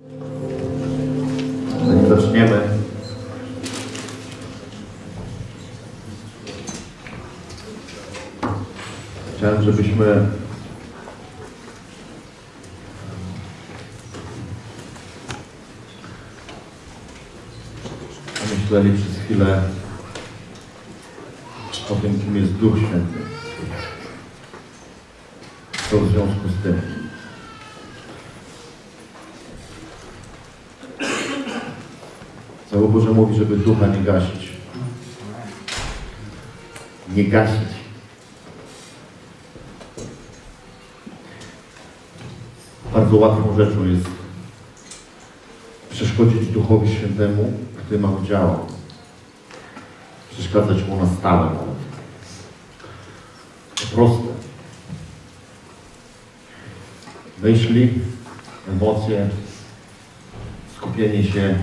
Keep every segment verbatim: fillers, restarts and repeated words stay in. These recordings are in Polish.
Zanim zaczniemy, chciałem, żebyśmy pomyśleli przez chwilę o tym, kim jest Duch Święty. Co w związku z tym? Słowo Boże mówi, żeby ducha nie gasić. Nie gasić. Bardzo łatwą rzeczą jest przeszkodzić Duchowi Świętemu, który ma działać. Przeszkadzać mu na stałe nawet. To proste. Myśli, emocje, skupienie się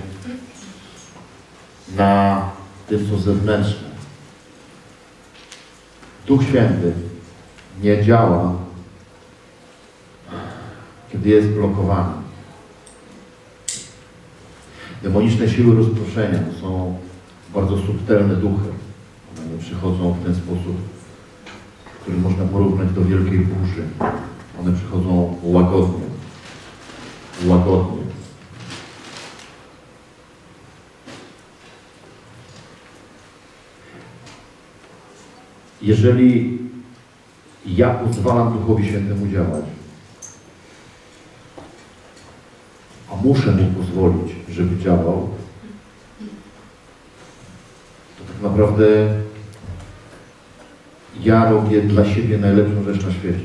na tym, co zewnętrzne. Duch Święty nie działa, kiedy jest blokowany. Demoniczne siły rozproszenia to są bardzo subtelne duchy. One nie przychodzą w ten sposób, który można porównać do wielkiej burzy. One przychodzą łagodnie. Łagodnie. Jeżeli ja pozwalam Duchowi Świętemu działać, a muszę mu pozwolić, żeby działał, to tak naprawdę ja robię dla siebie najlepszą rzecz na świecie.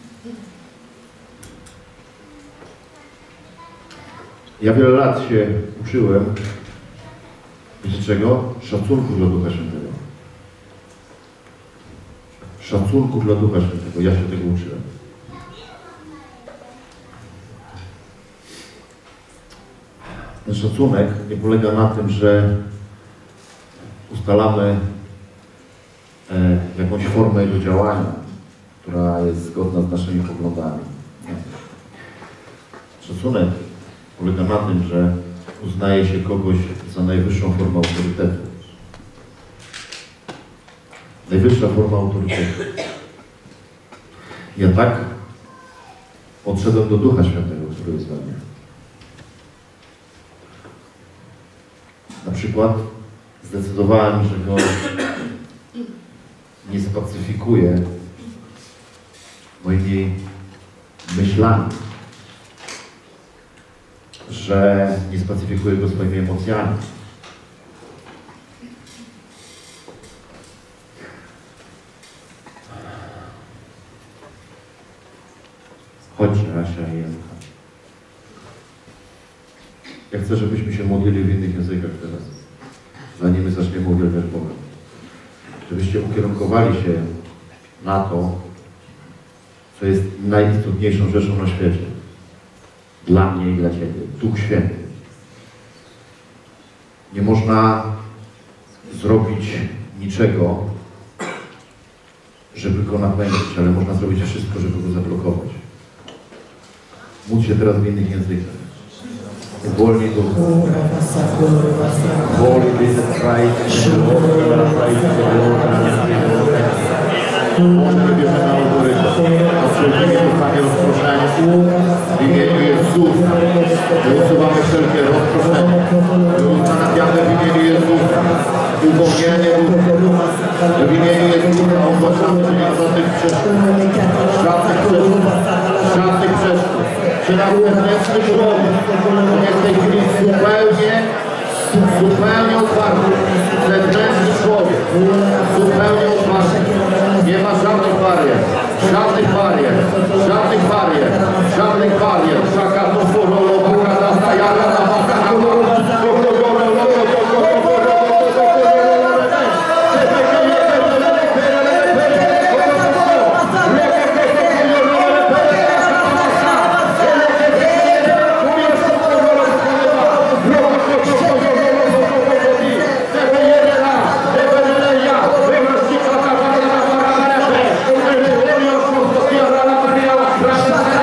Ja wiele lat się uczyłem, wiecie czego? Szacunku dla Ducha Świętego. Szacunku dla Ducha Świętego. Ja się tego uczyłem. Ten szacunek nie polega na tym, że ustalamy e, jakąś formę jego działania, która jest zgodna z naszymi poglądami. Nie. Szacunek polega na tym, że uznaje się kogoś za najwyższą formę autorytetu. Najwyższa forma autorytetu. Ja tak podszedłem do Ducha Świętego, który jest we mnie. Na przykład zdecydowałem, że go nie spacyfikuję moimi myślami, że nie spacyfikuję go swoimi emocjami. Chodźcie, Asia i Janka. Ja chcę, żebyśmy się modlili w innych językach teraz, zanim zaczniemy uwielbiać Boga. Żebyście ukierunkowali się na to, co jest najistotniejszą rzeczą na świecie. Dla mnie i dla Ciebie. Duch Święty. Nie można zrobić niczego, żeby go napędzić, ale można zrobić wszystko, żeby go zablokować. Módl się teraz w innych językach. Uwolnij Duch. Holy is Christ, the Lord, Christ, the Lord, Boże, bierze na autorytet. Wszelkie zostanie rozproszenie. W imieniu Jezusa. Usuwamy wszelkie rozproszenie. Ustanawiamy w imieniu Jezusa. Uwolnienie ducha. W imieniu Jezusa ogłaszamy, że nie ma żadnych przeszkód. Żadnych przeszkód. Żadnych przeszkód. Czy na wewnętrzny człowiek jest w tej chwili zupełnie, zupełnie otwarty. Zewnętrzny człowiek. Zupełnie otwarty. Nie ma żadnych barier. Żadnych barier. Żadnych barier. Żadnych barier. Szaka to forolowa, kadasta, jara, nawaka, Gracias.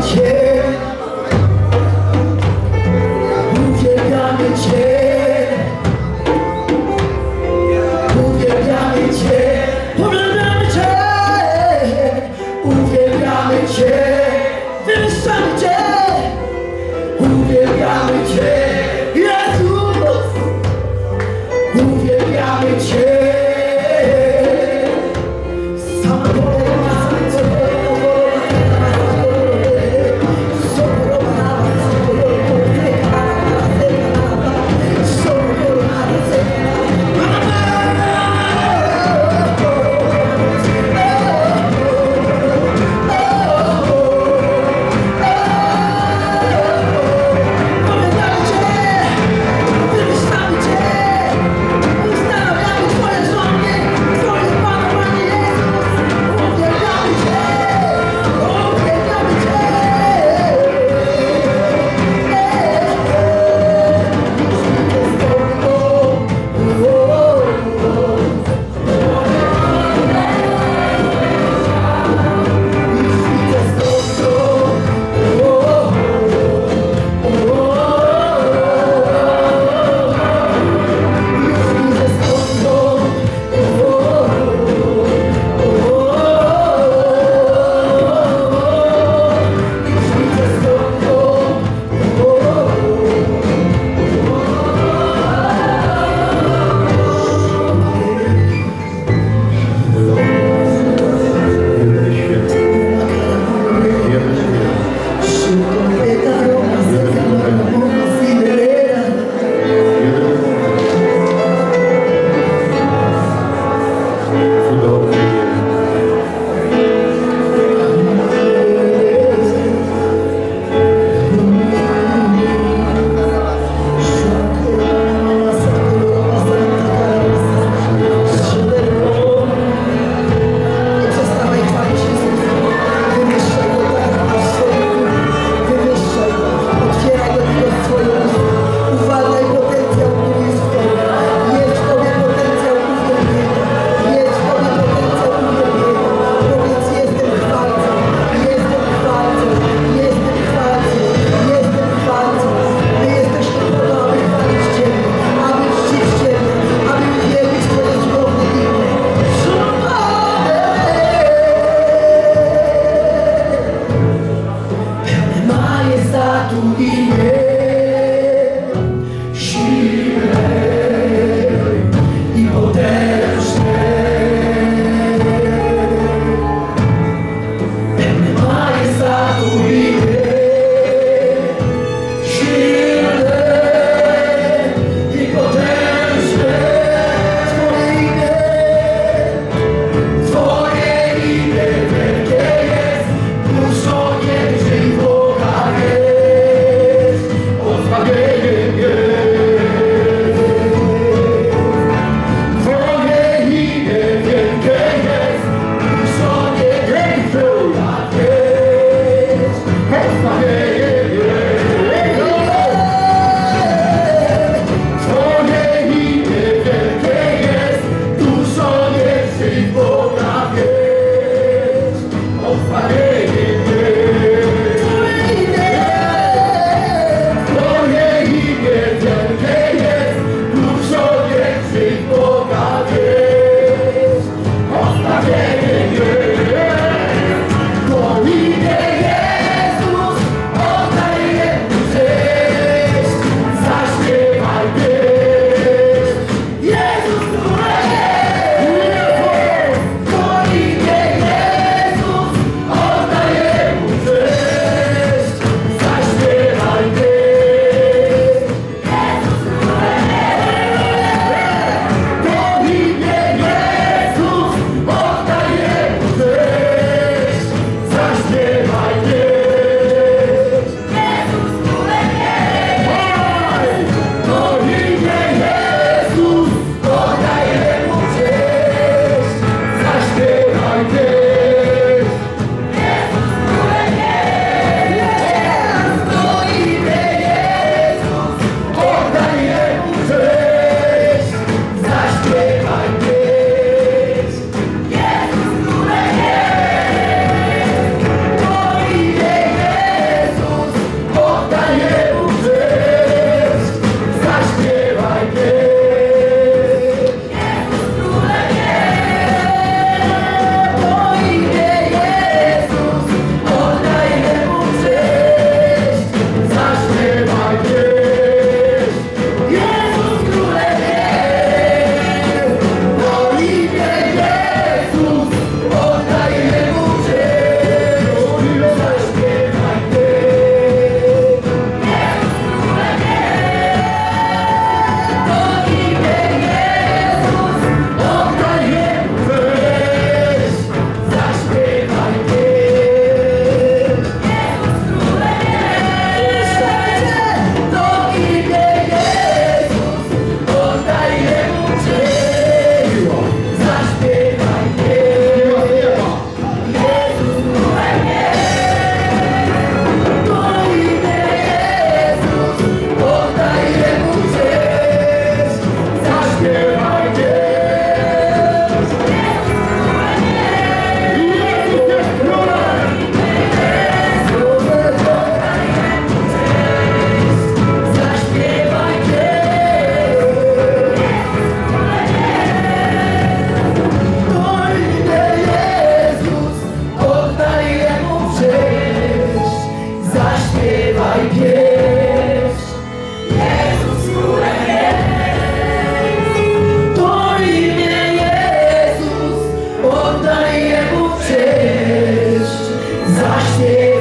Cię, uwielbiamy Cię, uwielbiamy Cię, uwielbiamy Cię, uwielbiamy Cię, wywyższamy Cię, uwielbiamy Cię, Jezus, uwielbiamy Cię. Cię.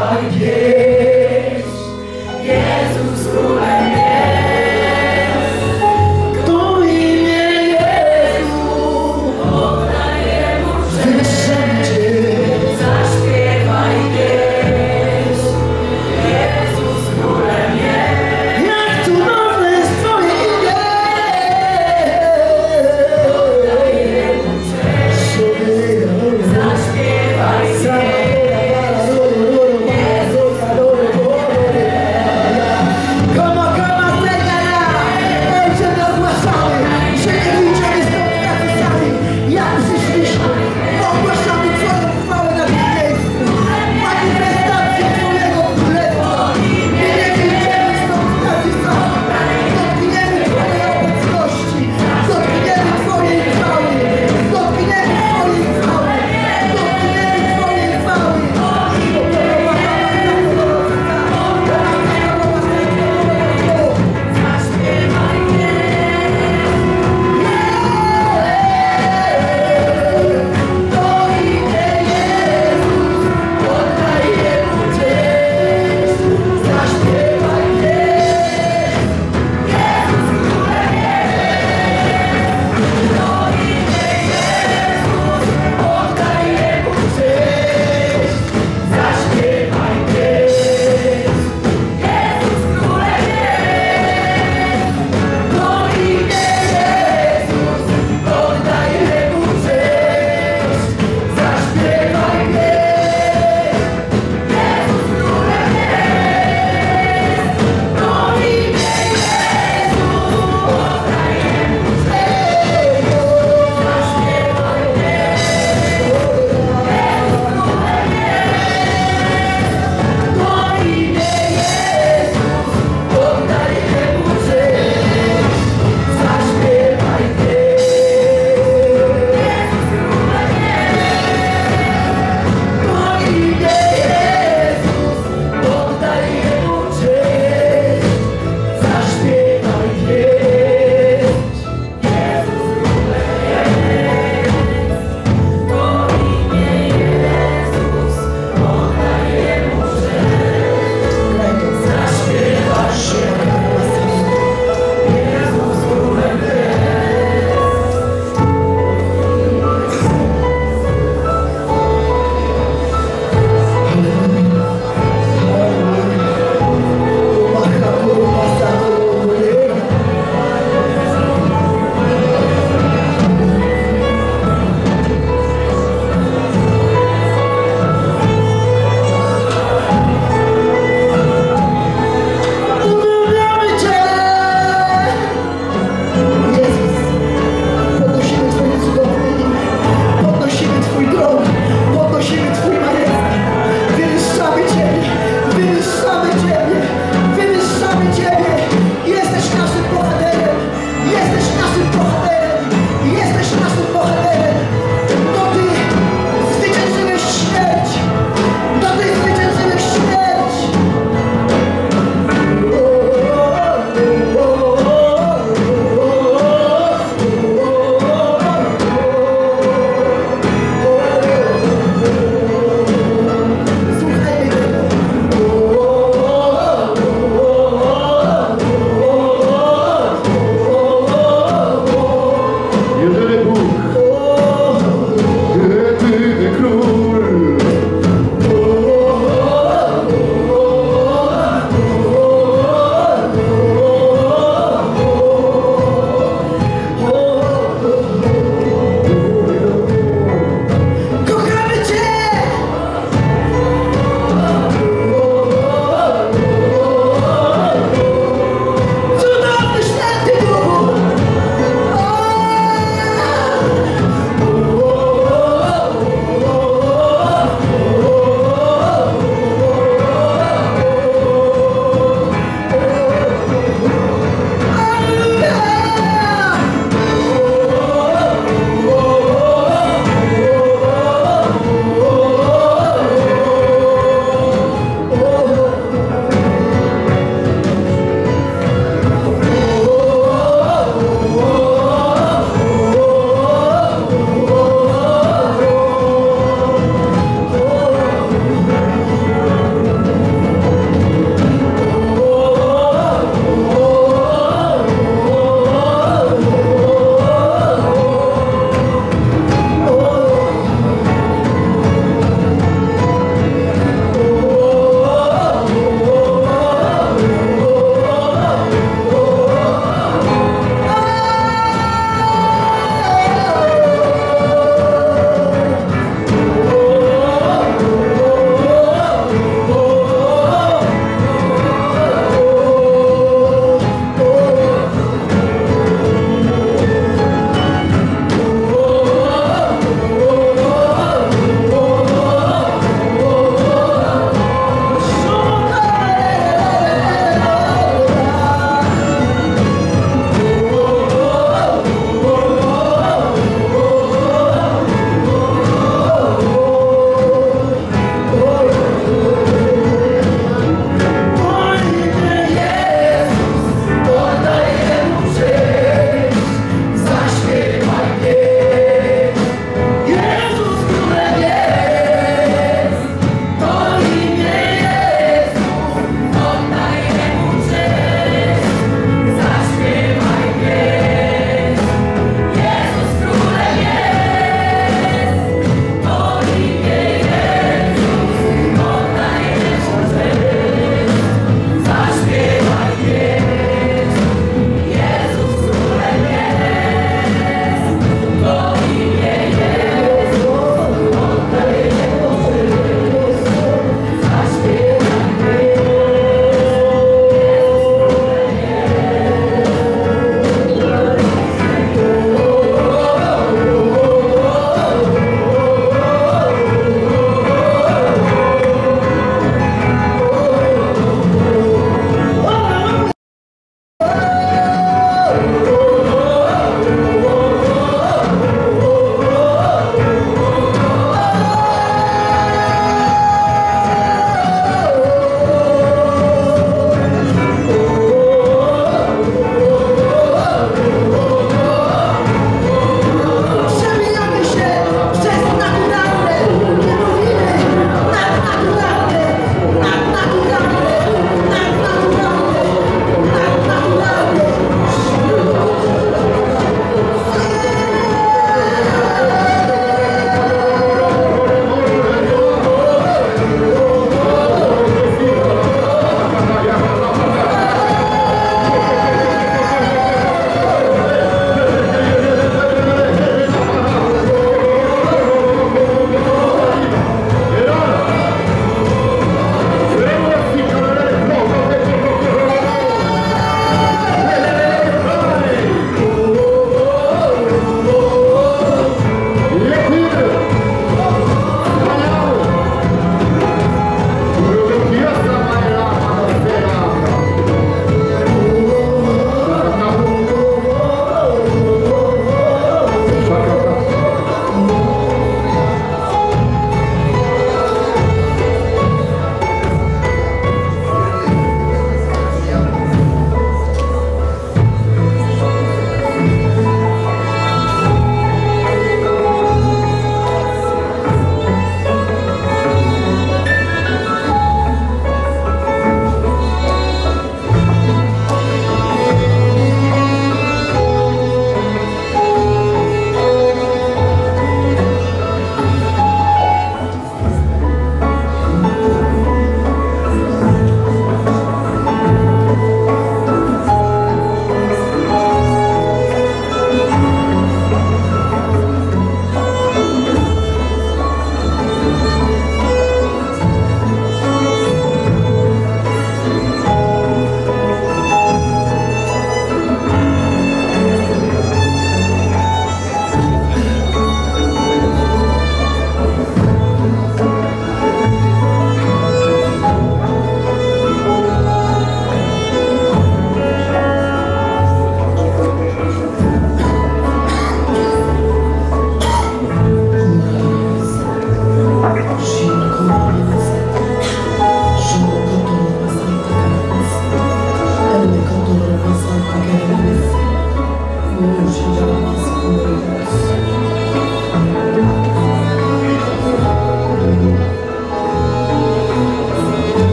zaśpiewaj pieśń, Jezus królem jest. To imię Jezu, oddaję Mu cześć. Zaśpiewaj pieśń, Jezus królem jest. Jak cudowne jest Twoje imię, oddaję Mu cześć. Zaśpiewaj pieśń, Jezus królem jest.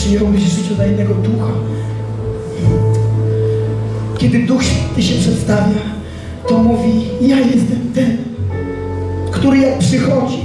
przyjąłeś życiu dla innego ducha. Kiedy Duch Święty się przedstawia, to mówi: ja jestem ten, który jak przychodzi,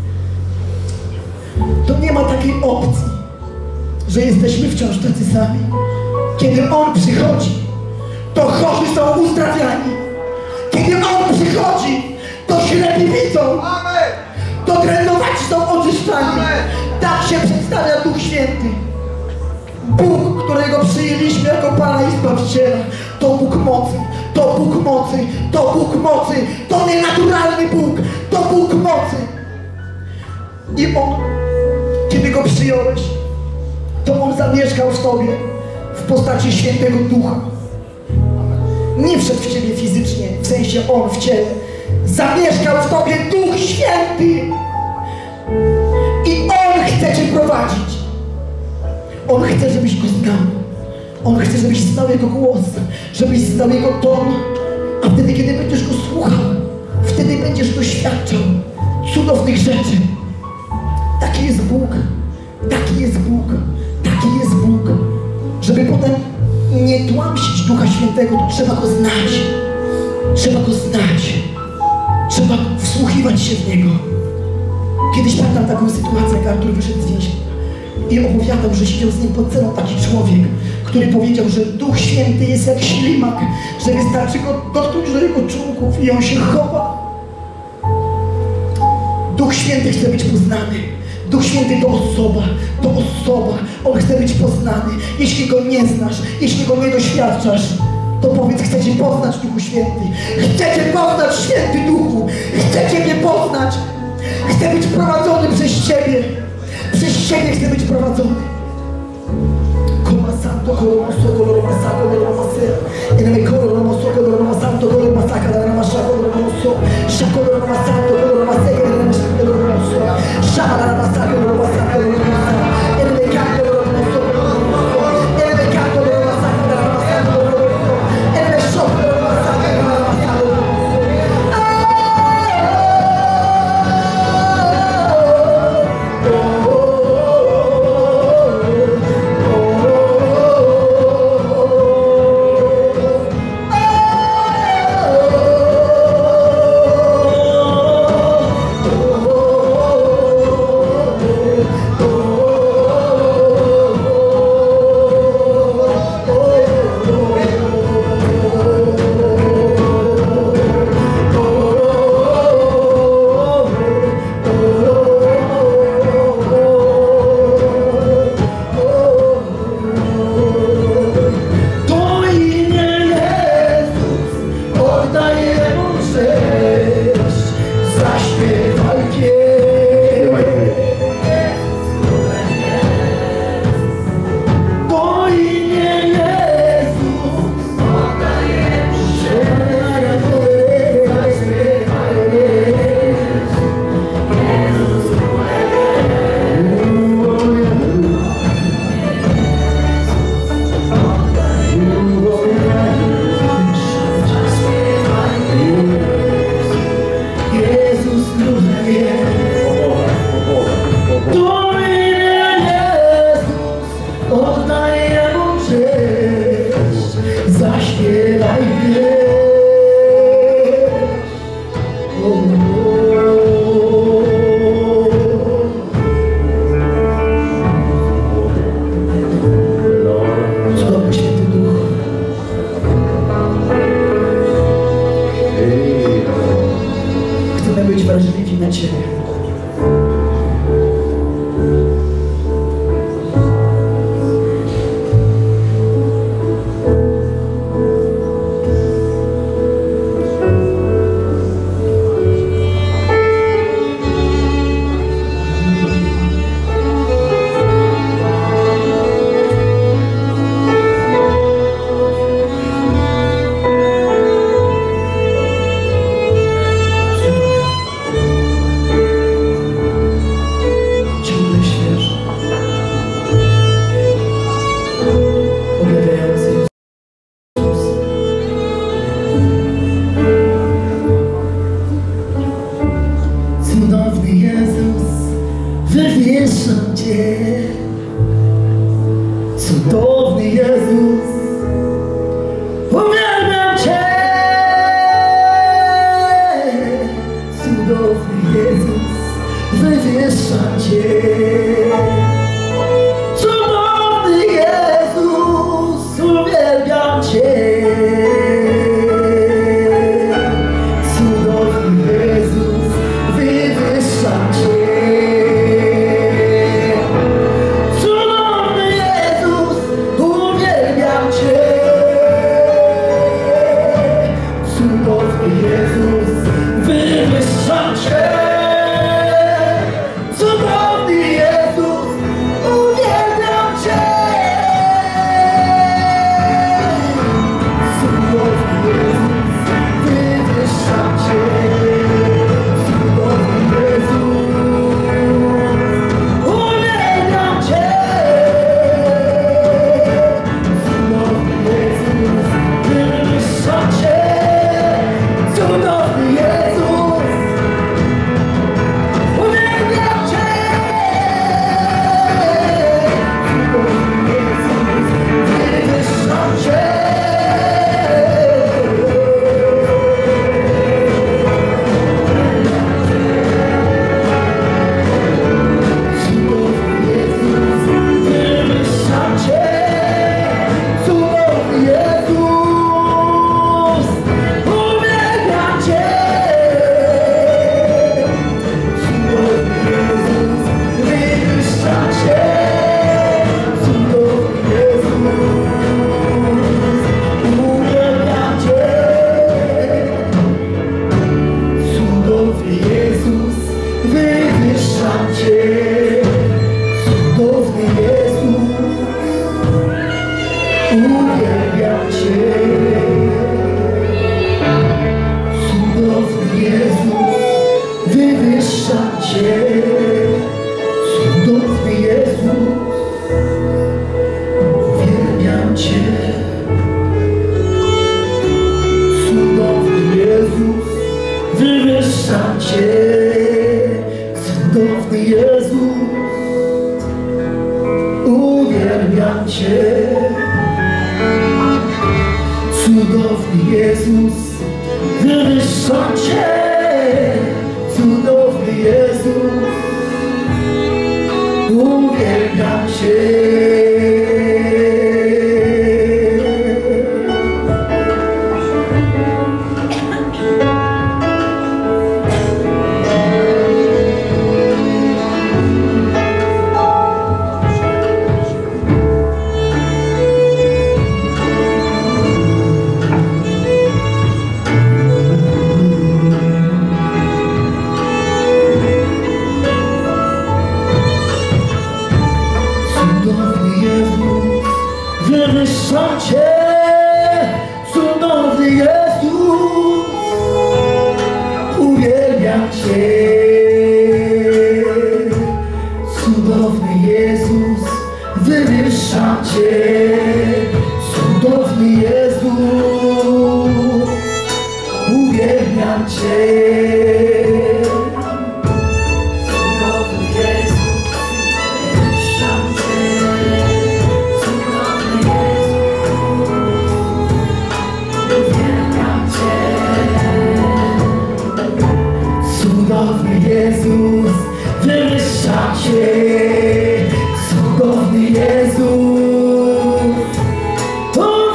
to nie ma takiej opcji, że jesteśmy wciąż tacy sami. Kiedy On przychodzi, to chorzy są uzdrawiani. Kiedy On przychodzi, to ślepi widzą. To drętowaci są oczyszczani. Tak się przedstawia Duch Święty. Bóg, którego przyjęliśmy jako Pana i Zbawiciela, to Bóg mocy, to Bóg mocy, to Bóg mocy, to nienaturalny Bóg, to Bóg mocy. I On, kiedy Go przyjąłeś, to On zamieszkał w Tobie w postaci Świętego Ducha. Nie wszedł w Ciebie fizycznie, w sensie On w ciele. Zamieszkał w Tobie Duch Święty. I On chce Cię prowadzić. On chce, żebyś Go znał. On chce, żebyś znał Jego głos, żebyś znał Jego ton. A wtedy, kiedy będziesz Go słuchał, wtedy będziesz doświadczał cudownych rzeczy. Taki jest Bóg. Taki jest Bóg. Taki jest Bóg. Żeby potem nie tłamsić Ducha Świętego, to trzeba Go znać. Trzeba Go znać. Trzeba wsłuchiwać się w Niego. Kiedyś pamiętam taką sytuację, jak Artur wyszedł z więzienia i opowiadał, że siedział z nim pod celą taki człowiek, który powiedział, że Duch Święty jest jak ślimak, że wystarczy go dotknąć do jego członków i on się chowa. Duch Święty chce być poznany. Duch Święty to osoba, to osoba. On chce być poznany. Jeśli Go nie znasz, jeśli Go nie doświadczasz, to powiedz: chcę Cię poznać, Duchu Święty. Chcę Cię poznać, Święty Duchu. Chcę Ciebie poznać. Chcę być prowadzony przez Ciebie. Przez Ciebie chcę być prowadzony. Koma santo, koma soko, koma sako, koma sera. Enemy koma soko, koma santo, koma saka, koma shako, koma so. Shako, koma santo, koma seka, koma shako, koma so. Shaka, koma saka, koma saka, koma sa. Enemy kanto, koma soko, koma so. Enemy kanto, koma saka, koma saka, koma so. Enemy shoko, koma saka, koma saka, koma so. cudowny Jezus, uwielbiam Cię, cudowny Jezus, wywyższam Cię, cudowny Jezus, uwielbiam Cię, cudowny Jezus, wywyższam Cię.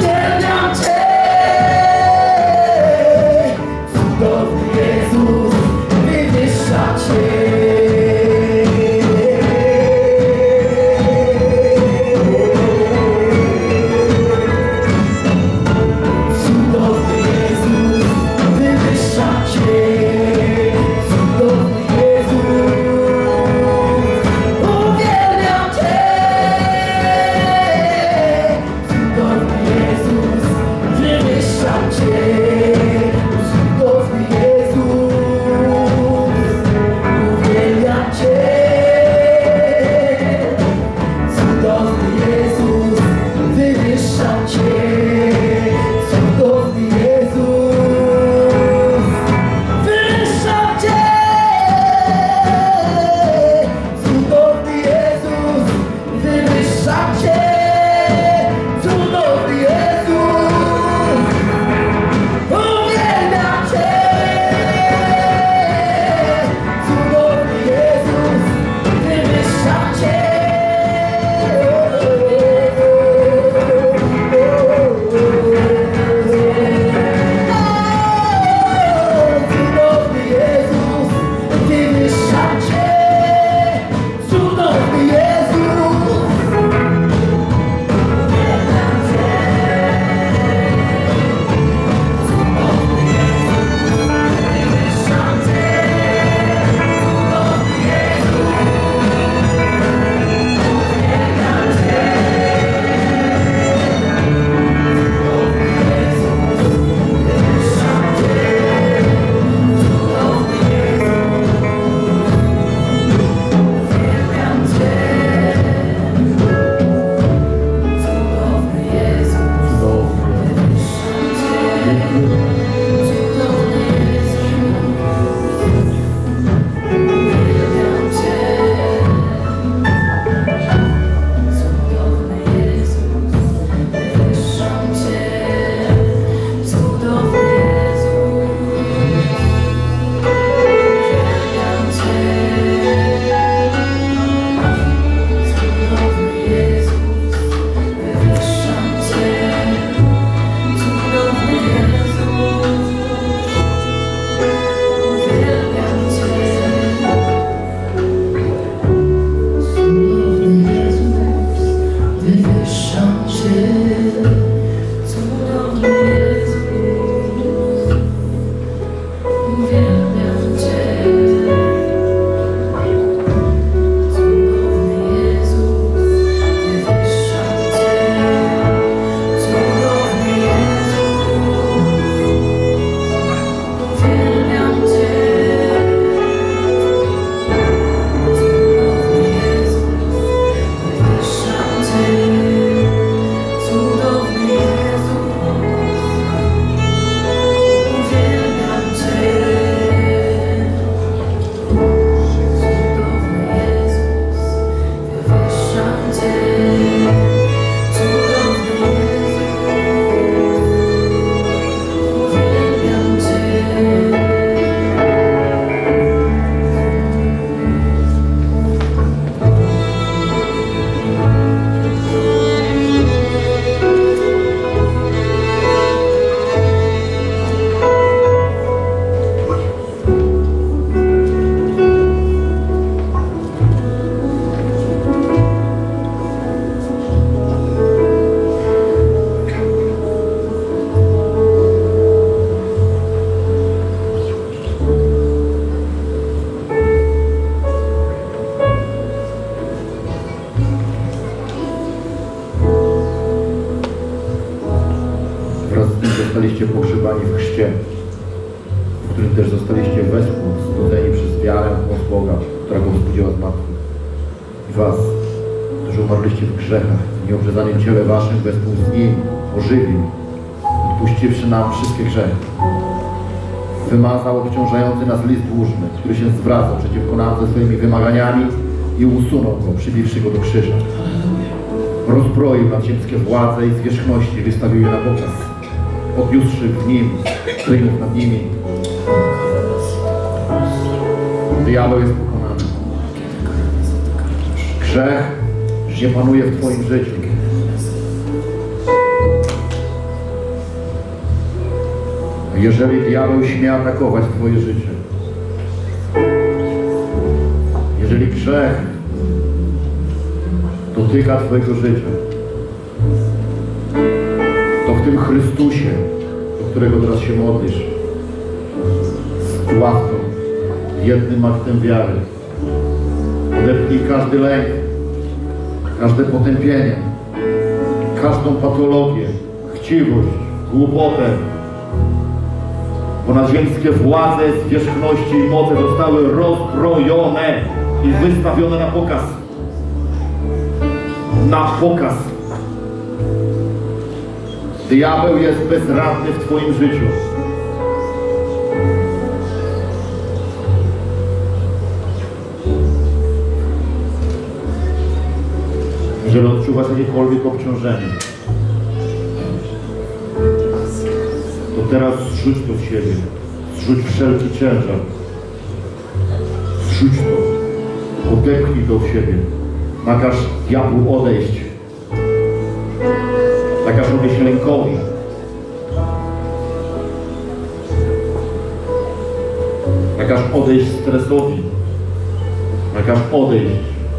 Cudowny Jezus, wywyższam Cię. Cudowny Jezus, wywyższam Cię. Cudowny Jezus. Zostaliście pogrzebani w chrzcie, w którym też zostaliście wespół zbudzeni przez wiarę w moc Boga, która go wzbudziła z martwych. I was, którzy umarliście w grzechach, nieobrzezanym ciele waszym wespół z nim ożywił, odpuściwszy nam wszystkie grzechy. Wymazał obciążający nas list dłużny, który się zwracał przeciwko nam ze swoimi wymaganiami i usunął go, przybiwszy go do krzyża. Rozbroił nadziemskie władze i zwierzchności, wystawił je na pokaz, odniósłszy w nim triumf nad nimi. Diabeł jest pokonany. Grzech nie panuje w twoim życiu. Jeżeli diabeł śmie atakować twoje życie, jeżeli grzech dotyka twojego życia, to w tym Chrystusie, do którego teraz się modlisz, z łaską, jednym aktem wiary, odepnij każdy lęk, każde potępienie, każdą patologię, chciwość, głupotę, bo nadziemskie władze, zwierzchności i moce zostały rozbrojone i wystawione na pokaz. Na pokaz. Diabeł jest bezradny w twoim życiu. Jeżeli odczuwasz jakiekolwiek obciążenie, to teraz zrzuć to z siebie. Zrzuć wszelki ciężar. Zrzuć to. Odepchnij to od siebie. Nakaż diabłu odejść. Nakaż odejść lękowi. Nakaż odejść stresowi. Nakaż odejść.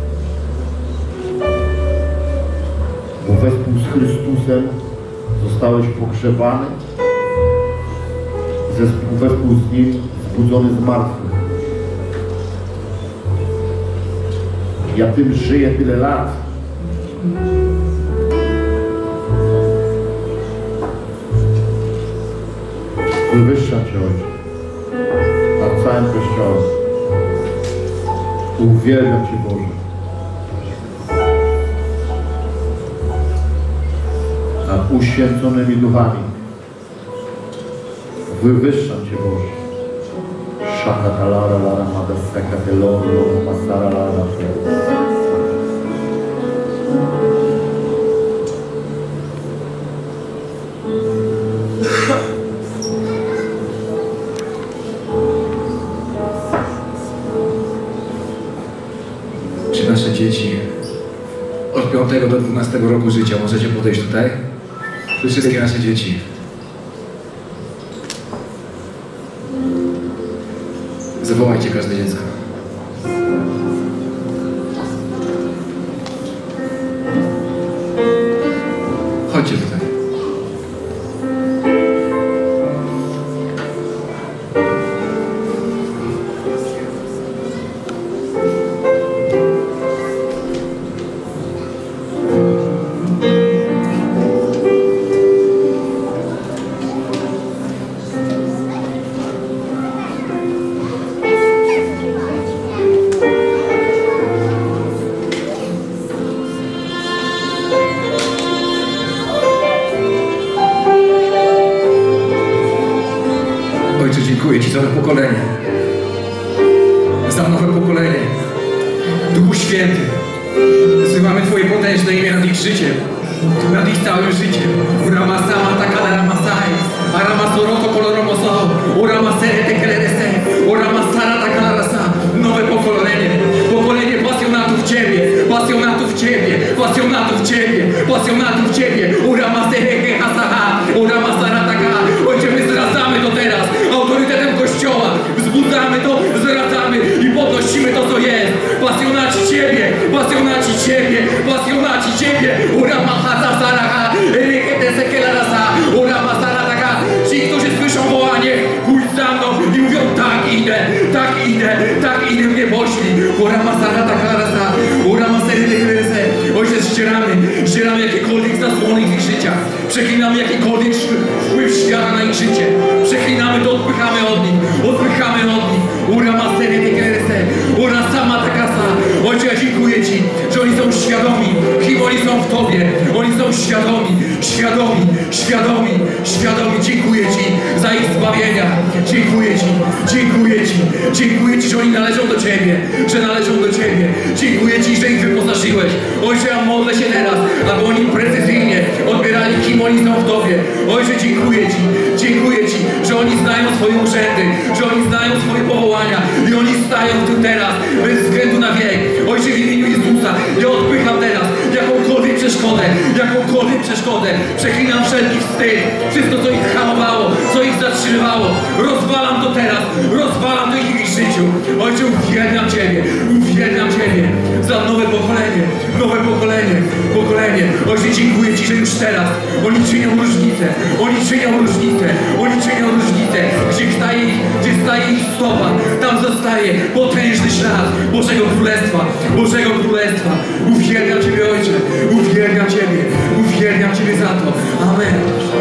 Bo wespół z Chrystusem zostałeś pogrzebany. Zespół, wespół z Nim zbudzony z martwych. Ja tym żyję tyle lat. Wywyższam Cię, Ojcze, nad całym Kościołem. Uwielbiam Cię, Boże. Nad uświęconymi duchami. Wywyższam Cię, Boże. Szaka talara lara madaseka teloro masara lara. Czy nasze dzieci od piątego do dwunastego roku życia, możecie podejść tutaj? To wszystkie nasze dzieci. Zawołajcie każde dziecko. Chodźcie tutaj. Ojcze, dziękuję Ci za to pokolenie. Za nowe pokolenie. Duchu Święty, wzywamy Twoje potężne imię nad ich życiem, nad ich całym życiem. Urama sama takala ramasai, arama soroto koloromoso, urama sere tekelerese, urama sara takala rasa. Nowe pokolenie, pokolenie pasjonatów Ciebie, pasjonatów Ciebie, pasjonatów Ciebie, pasjonatów Ciebie. Urama sere hasaha, urama sara takala. Ojcze, my zradzamy to teraz autorytetem Kościoła, wzbudzamy to, zradzamy i podnosimy to, co jest. Pasjonaci Ciebie, pasjonaci Ciebie, pasjonaci Ciebie. Urama hasasaraha, rykete sekelarasa, urama sarataka. Ci, którzy słyszą wołanie, pójdź za mną i mówią, tak idę, tak idę, tak idę, mnie poślij. Urama sarataka rasa, urama seretekerese. Ojciec, ścieramy, ścieramy jakiekolwiek zasłony ich życia. Przeklinamy jakikolwiek wpływ świata na ich życie. Przeklinamy to, odpychamy od nich, odpychamy od nich. Urama seretekerese, ura sama takasa. Ojcze, ja dziękuję Ci, że oni są świadomi, kim oni są w Tobie. Oni są świadomi, świadomi, świadomi, świadomi. Dziękuję Ci za ich zbawienia. Dziękuję Ci, dziękuję Ci, dziękuję Ci, że oni należą do Ciebie, że należą do Ciebie. Dziękuję Ci, że ich wyposażyłeś. Ojcze, ja modlę się teraz, aby oni precyzyjnie odbierali, kim oni są w Tobie. Ojcze, dziękuję Ci, dziękuję Ci, że oni znają swoje urzędy, że oni znają swoje powołania i oni stają tu teraz, bez względu na wiek. Ojcze, w imieniu Jezusa, ja odpycham teraz jakąkolwiek przeszkodę, jakąkolwiek przeszkodę. Przeklinam wszelki wstyd, wszystko, co ich hamowało, co ich zatrzymywało. Rozwalam to teraz, rozwalam to ich w ich życiu. Ojcze, uwielbiam Ciebie, uwielbiam Ciebie za nowe pokolenie, nowe pokolenie, pokolenie. Ojcze, dziękuję Ci, że już teraz oni czynią różnicę, oni czynią różnicę, oni czynią różnicę. Gdzie staje ich, gdzie staje ich stopa, tam zostaje potężny ślad Bożego Królestwa, Bożego Królestwa. Uwielbiam Ciebie, Ojcze, uwielbiam Ciebie, uwielbiam Ciebie za to. Amen.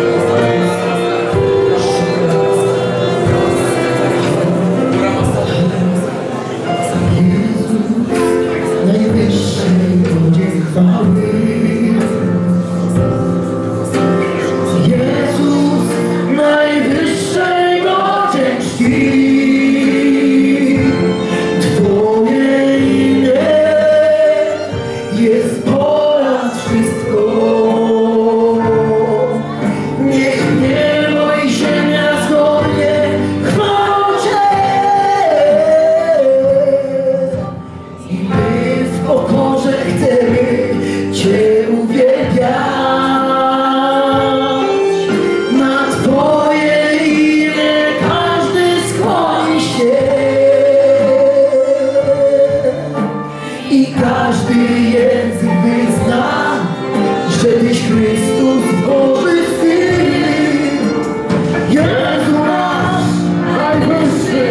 Najwyższej Bodzie chwały. Jezus, najwyższej Bodzie czci. Twoje imię jest ponad wszystko. Nie język wyzna, że Tyś Chrystus Boży Syn. Jezu nasz najwyższy,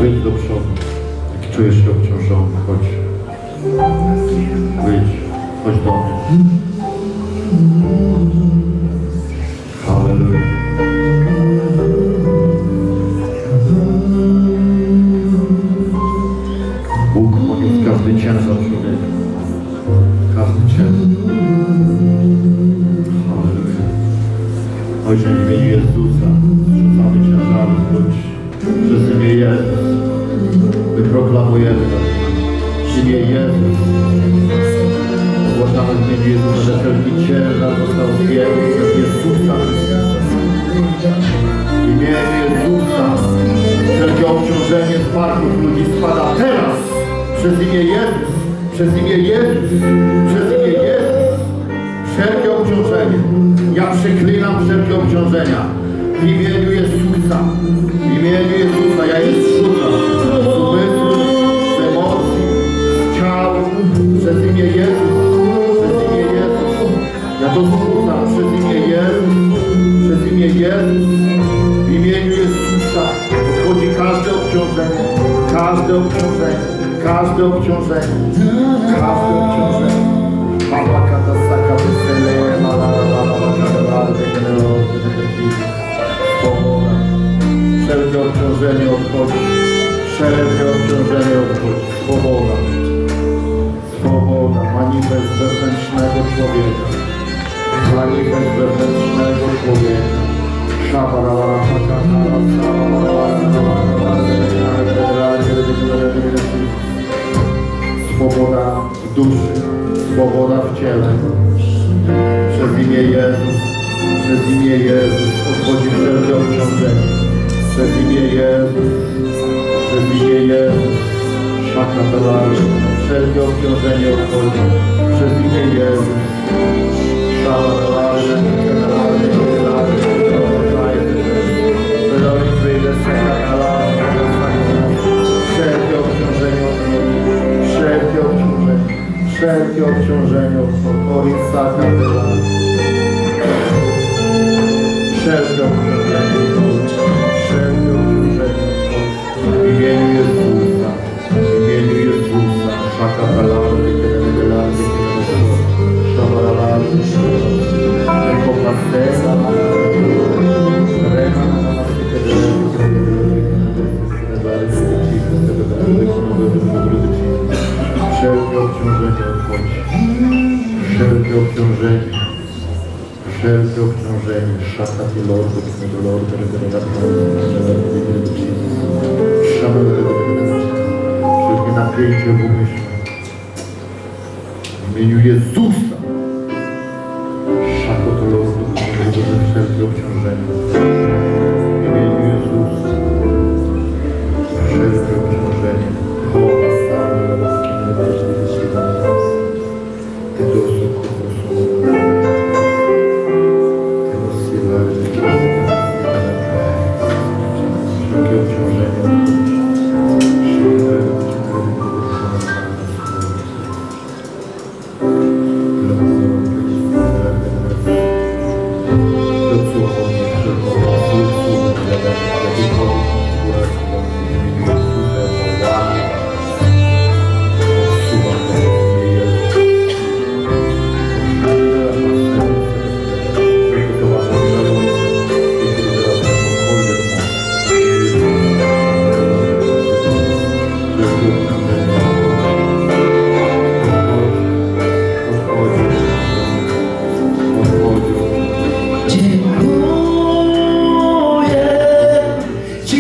Wyjdź do przodu. Jak czujesz się obciążony, chodź. Wyjdź. Chodź do mnie. Halleluja. Bóg poniósł każdy ciężar człowieka. Każdy ciężar. Halleluja. Ojcze, w imieniu Jezusa zrzucamy ciężary, bądź przez imię Jezus. My proklamujemy w imię Jezus. Ogłaszamy w imieniu Jezusa, że wszelki ciężar został zdjęty przez Jezusa Chrystusa. W imieniu Jezusa wszelkie obciążenie z barków ludzi spada teraz przez imię Jezus. Przez imię Jezus. Przez imię Jezus. Wszelkie obciążenie. Ja przeklinam wszelkie obciążenia. W imieniu Jezusa. W imieniu Jezusa ja je zrzucam. Z umysłu, z emocji, z ciała. Przez imię Jezus. Przez imię Jezus. Ja to zrzucam. Przez imię Jezus. Przez imię Jezus. W imieniu Jezusa. Odchodzi każde obciążenie. Każde obciążenie. Każde obciążenie. Każde obciążenie. Baba kata saka wesele, mala mala mala swoboda. Wszelkie obciążenie odchodzi. Wszelkie obciążenie odchodzi. Swoboda. Swoboda. Manifest wewnętrznego człowieka. Manifest wewnętrznego człowieka. Szabarabara fakana, swoboda w duszy. Swoboda w ciele. Przez imię Jezus. Przez imię Jezus. Odchodzi wszelkie obciążenie. Przez imię Jezus. Przez imię Jezus. Szaka pelary. Wszelkie obciążenie odchodzi. Przez imię Jezus. Szaka pelary. Pelary. Pelary. Pelary. Wyjdę z szaka pelary. Wszelkie obciążenie odchodzi. Wszelkie obciążenie. Wszelkie obciążenie odchodzi. Saka pelary. Wszelkie obciążenie odchodzi. Wszelkie obciążenie odchodzi. W imieniu Jezusa. W imieniu Jezusa. Szaka pelary. Pelary. Szabarabary. Jako pastera. Rema na nas. Wszelkie obciążenie odchodzi. Wszelkie obciążenie. Wszelkie obciążenie. Szaka ty Lordy, do Lordy, wszelkie napięcie w umyśle. W imieniu Jezusa. Szako to Lordy, wszelkie obciążenie. W imieniu Jezusa. Wszelkie obciążenie. Chowa sama. Ty do osób, wszelkie obciążenie. Dziękuję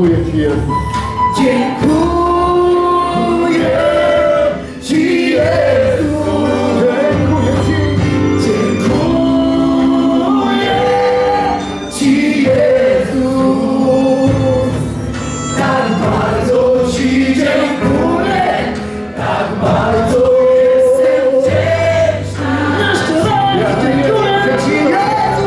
Dziękuję Ci, Jezus. Dziękuję Ci, Jezu. Dziękuję Ci. Dziękuję Ci, Jezu. Tak bardzo Ci dziękuję. Tak bardzo jestem wdzięczny. Jeszcze raz dziękuję Ci, Jezu.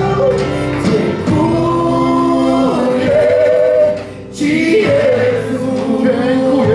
Dziękuję Ci, Jezu. Dziękuję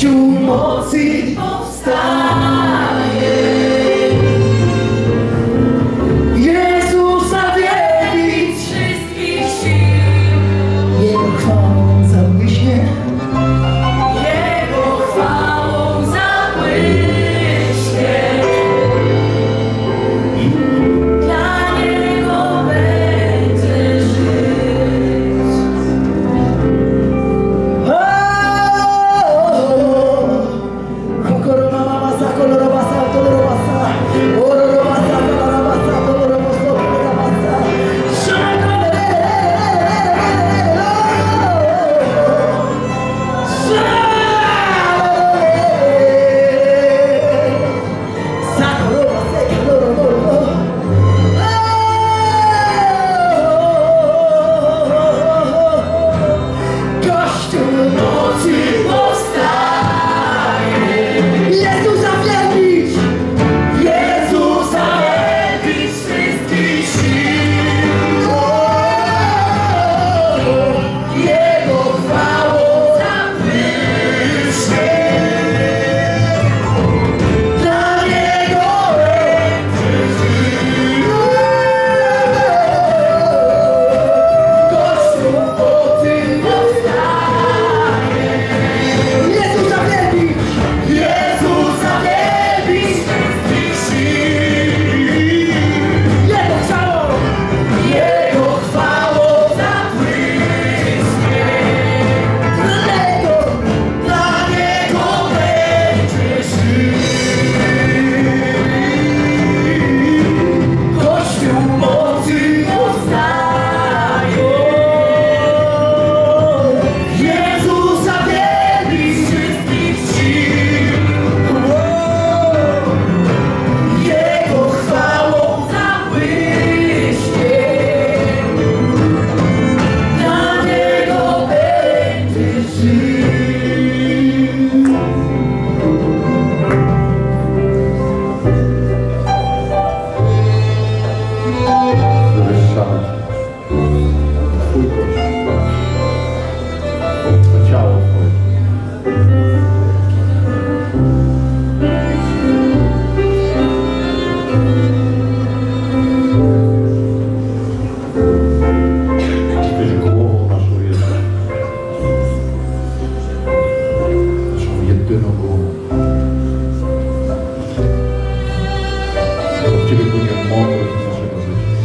Kościół mocy powstaje. Jezusa wielbić, Wszystkich sił, Jego chwałą zabłyśnie. Jego chwałą zabłyśnie. Dla Niego będzie żyć. Korona masa, kolorobasa, kolorobasa, ororobasa, kolorobasa, koloroboso, kolorobasa. Kościół mocy Powstaje. Jezusa wielbić! Jezusa Wielbić wszystkich sił, Jego chwałą zabłyśnie. dla Niego Kościół mocy Powstaje. Jezusa wielbić! Jezusa wielbić! Wszystkich sił, Jego chwałą! Jego chwałą zabłyśnie. dla Niego! Dla Niego Będzie Kościół mocy powstaje. Jezusa wielbić! Wszystkich sił, Jego chwałą zabłyśnie. Dla Niego będzie żyć. Wywyższamy Twój Kościół, to ciało Twoje. Tyś głową naszą jedną, naszą jedyną głową. Od Ciebie płynie mądrość naszego życia.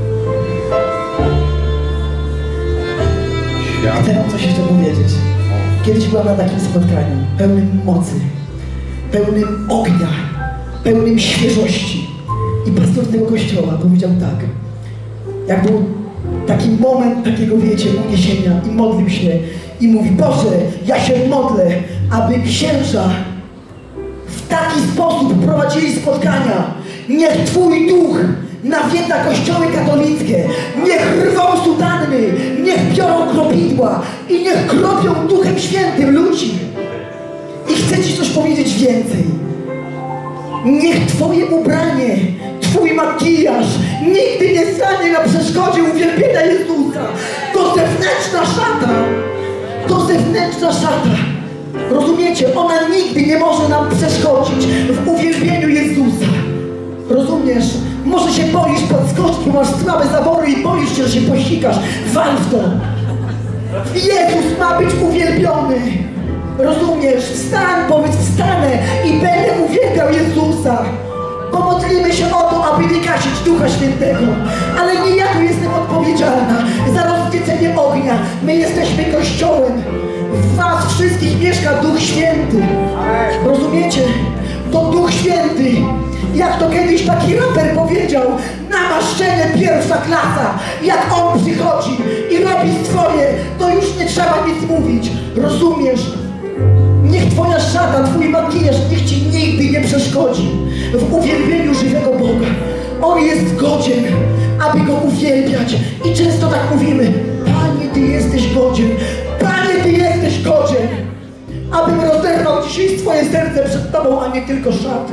Świat. Chcę wam coś jeszcze powiedzieć. Kiedyś byłam na takim spotkaniu, pełnym mocy, pełnym ognia, pełnym świeżości. I pastor tego kościoła powiedział tak, jak był taki moment takiego, wiecie, uniesienia i modlił się i mówi: Boże, ja się modlę, aby księża w taki sposób prowadzili spotkania. Niech Twój duch nawiedza kościoły katolickie. Niech rwą sutanny, niech biorą kropidła i niech kropią Duchem Świętym ludzi. I chcę Ci coś powiedzieć więcej. Niech Twoje ubranie, Twój makijaż nigdy nie stanie na przeszkodzie uwielbienia Jezusa. To zewnętrzna szata. To zewnętrzna szata. Rozumiecie? Ona nigdy nie może nam przeszkodzić w uwielbieniu Jezusa. Rozumiesz? Może się boisz podskoczki, masz słabe zawory i boisz się, że się posikasz. Wal w to. Jezus ma być uwielbiony. Rozumiesz? Wstań, powiedz: wstanę i będę uwielbiał Jezusa. Pomodlimy się o to, aby nie gasić Ducha Świętego. Ale nie ja tu jestem odpowiedzialna za rozniecenie ognia. My jesteśmy Kościołem. W was wszystkich mieszka Duch Święty. Rozumiecie? To Duch Święty. Jak to kiedyś taki raper powiedział: namaszczenie pierwsza klasa. Jak On przychodzi i robi swoje, to już nie trzeba nic mówić. Rozumiesz? Niech Twoja szata, Twój makijaż, niech Ci nigdy nie przeszkodzi w uwielbieniu żywego Boga. On jest godzien, aby Go uwielbiać. I często tak mówimy: Panie, Ty jesteś godzien. Panie, Ty jesteś godzien. Abym rozerwał dzisiaj swoje serce przed Tobą, a nie tylko szaty.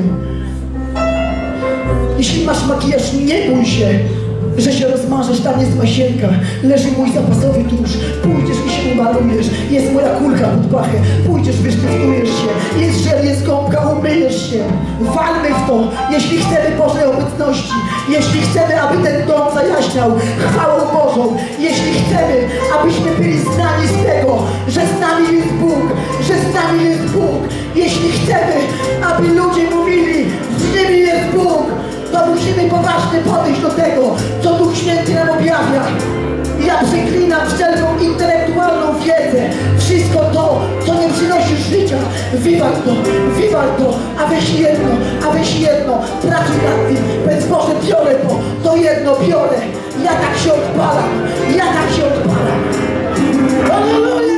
Jeśli masz makijaż, nie bój się, że się rozmarzesz. Tam jest łazienka, leży mój zapasowy tusz. Pójdziesz i się umalujesz. Jest moja kulka pod pachę. Pójdziesz, wysztywtujesz się walmy w to, jeśli chcemy Bożej obecności, jeśli chcemy, aby ten dom zajaśniał chwałą Bożą, jeśli chcemy, abyśmy byli znani z tego, że z nami jest Bóg, że z nami jest Bóg, jeśli chcemy, aby ludzie mówili, z nimi jest Bóg, to musimy poważnie podejść do tego, co Duch Święty nam objawia. Ja przeklinam wszelką intelektualną wiedzę, wszystko to, co nie przynosi życia, wywal to, wywal to, a weź jedno, a weź jedno, pracuj nad tym, bez Boże biorę to, to jedno biorę, ja tak się odpalam, ja tak się odpalam. Halleluja!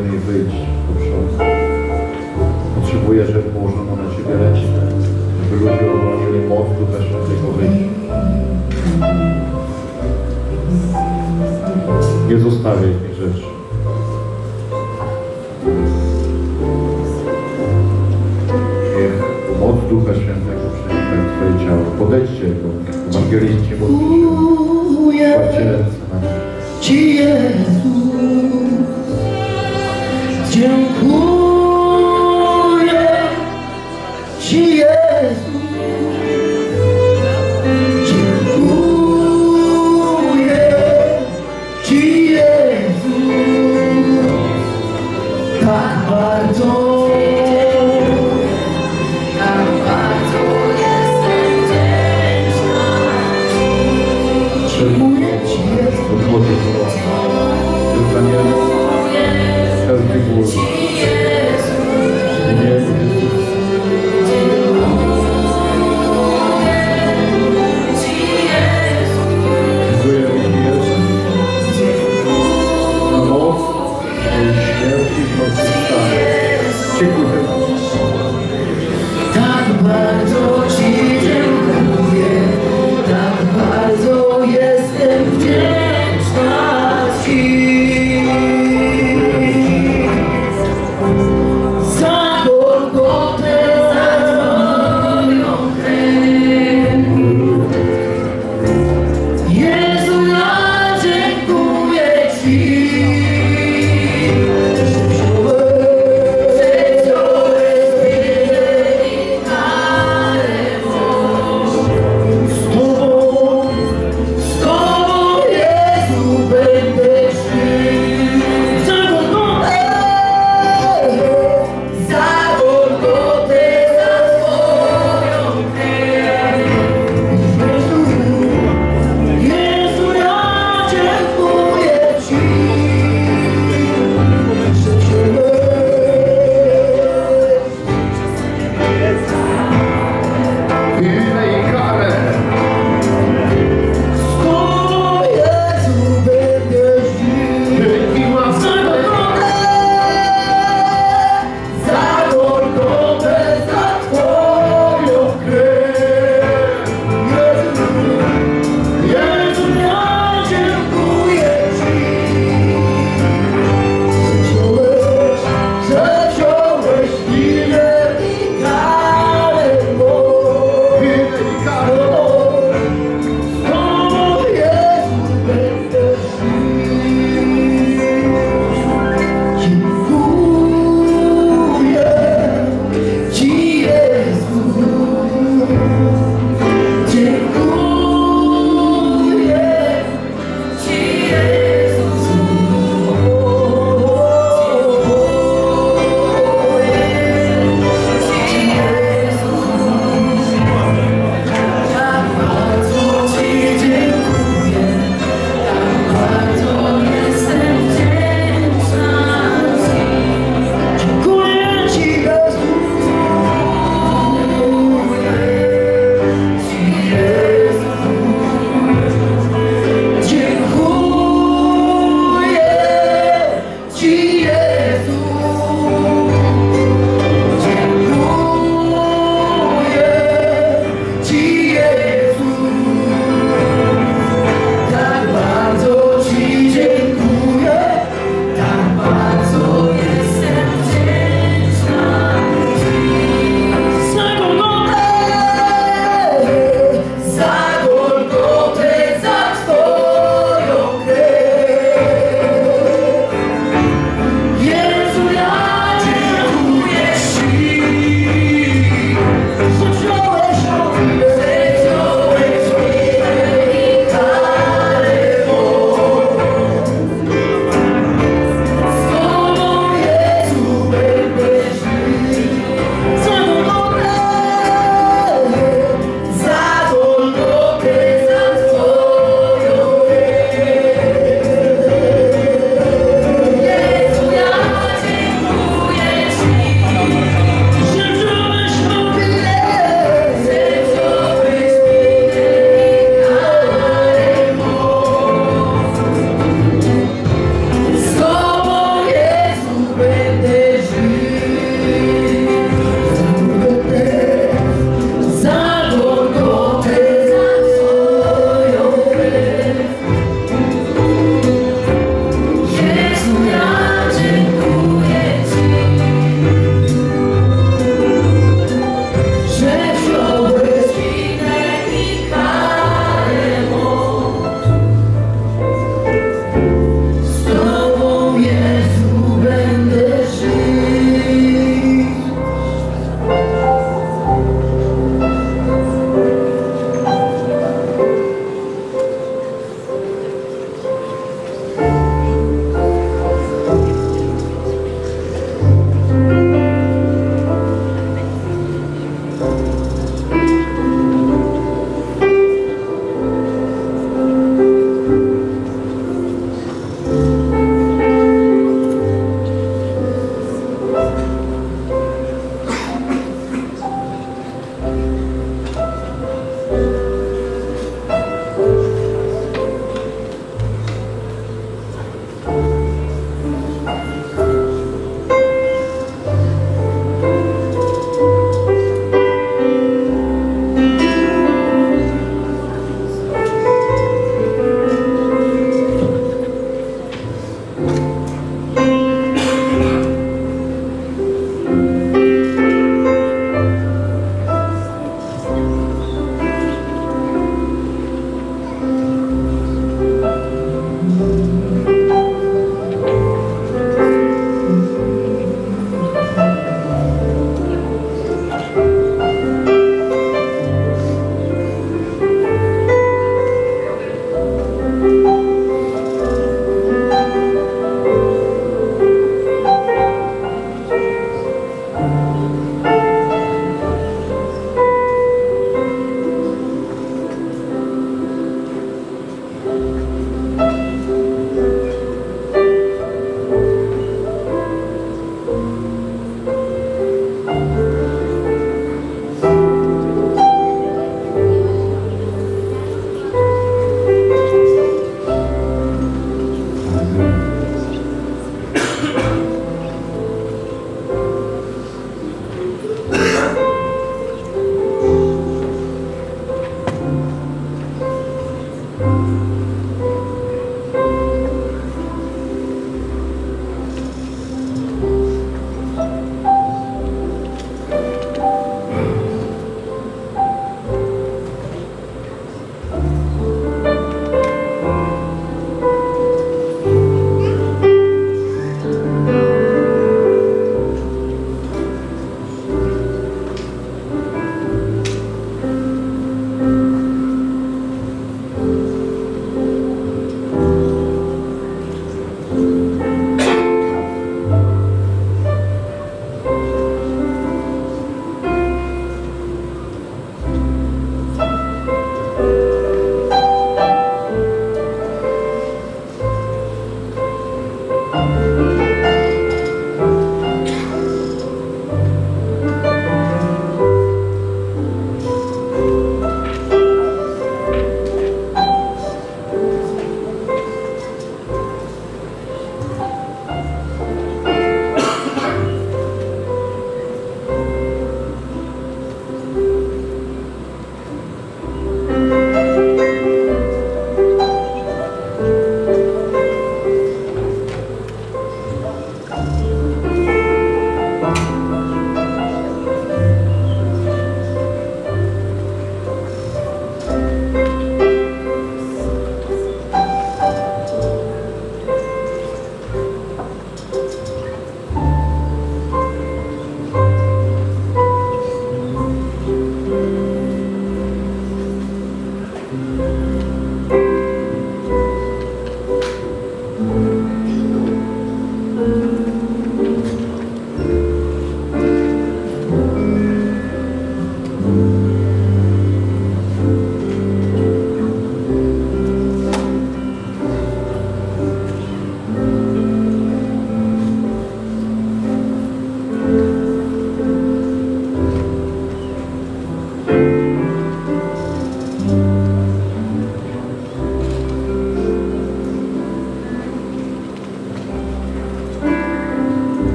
wolniej wyjść do przodu. Potrzebuję, żeby położono na Ciebie ręce, żeby ludzie obronili moc Ducha Świętego wyjść. Nie zostawiaj tych rzeczy. Niech moc Ducha Świętego przenika Twoje ciało. Podejdźcie do ewangeliści, modlić się. Kładźcie ręce na nie. Ci Jezu, dziękuję.